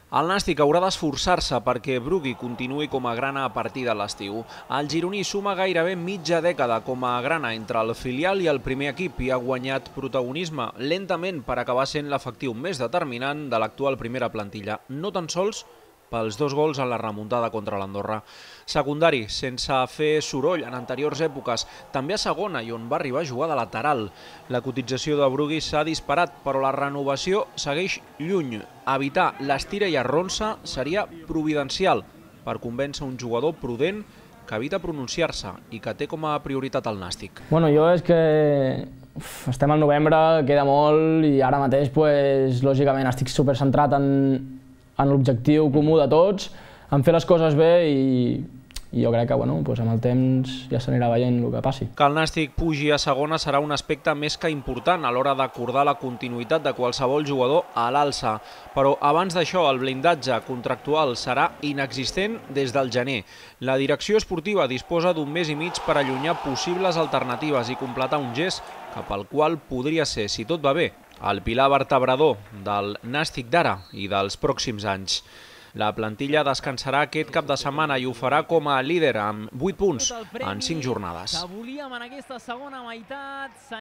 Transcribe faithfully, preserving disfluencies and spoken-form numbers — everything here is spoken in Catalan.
El Nàstic haurà d'esforçar-se perquè Brugui continuï com a grana a partir de l'estiu. El gironí suma gairebé mitja dècada com a grana entre el filial i el primer equip i ha guanyat protagonisme lentament per acabar sent l'efectiu més determinant de l'actual primera plantilla, no tan sols pels dos gols en la remuntada contra l'Andorra. Secundari, sense fer soroll en anteriors èpoques, també a segona i on va arribar a jugar de lateral. La cotització de Brugui s'ha disparat, però la renovació segueix lluny. Evitar l'estira i arronsa seria providencial per convèncer un jugador prudent que evita pronunciar-se i que té com a prioritat el Nàstic. Bueno, jo és que uf, estem al novembre, queda molt i ara mateix, pues, lògicament, estic supercentrat en en l'objectiu comú de tots, en fer les coses bé i, i jo crec que bueno, doncs amb el temps ja s'anirà veient el que passi. Que el Nàstic pugi a segona serà un aspecte més que important a l'hora d'acordar la continuïtat de qualsevol jugador a l'alça, però abans d'això el blindatge contractual serà inexistent des del gener. La direcció esportiva disposa d'un mes i mig per allunyar possibles alternatives i completar un gest cap al qual podria ser, si tot va bé, el pilar vertebrador del Nàstic d'ara i dels pròxims anys. La plantilla descansarà aquest cap de setmana i ho farà com a líder amb vuit punts en cinc jornades.